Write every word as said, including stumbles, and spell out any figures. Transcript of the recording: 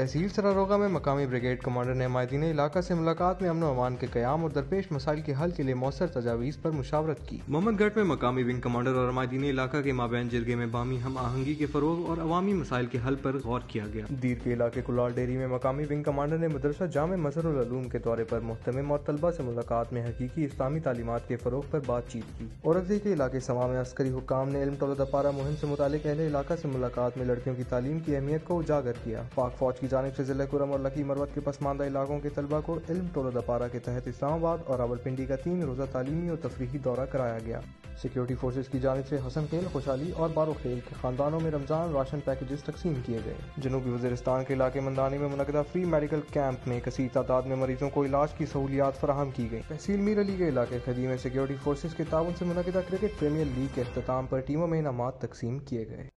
तहसील सरारोगा में मकामी brigade commander ने माहिदीन इलाका से मुलाकात में अमन व अमान के क़याम और दरपेश मसाइल के हल के लिए मौसर तजावीज़ पर मुशावरत की। मोहम्मदगढ़ में मकामी विंग कमांडर और माहिदीन इलाका के माबैन जिरगे में बामी हम आहंगी के फरोग और अवामी मसाइल के हल पर गौर किया गया। दीर के इलाके कुलाल डेरी में मकामी विंग कमांडर ने मदरसा जामे मज़हरुल उलूम के दौरे पर मुहतमिम और तलबा से मुलाकात में हकीकी इस्लामी तालीमात के फरोग पर बातचीत की। औरंगज़ेब के इलाके समा में अस्करी हुक्काम ने इल्म तौलत पारा मुहिम से मुतालिक अहले इलाका से मुलाकात में लड़कियों की तालीम की अहमियत को उजागर किया। पाक फौज की जानिब से जिला कुरम और लकी मरवत के पसमानदा इलाकों के तलबा को इल्म तौलत पारा के तहत इस्लामाबाद और रावलपिंडी का तीन रोज़ा तालीमी और तफरीही दौरा कराया गया। सिक्योरिटी फोर्सेज की जानिब से हसन खेल, खुशहाली और बारो खेल के खानदानों में रमजान राशन पैकेजेस तकसीम किए गए। जनूबी वज़ीरिस्तान के इलाके मंदानी में मुनक़दा फ्री मेडिकल कैंप में कसीर तादाद में मरीजों को इलाज की सहूलियात फराहम की गई। तहसील मीर अली के इलाके खदी में सिक्योरिटी फोर्सेज के ताउन से मुनक़दा क्रिकेट प्रीमियर लीग के अख्ताम पर टीमों में इनामात तकसीम किए गए।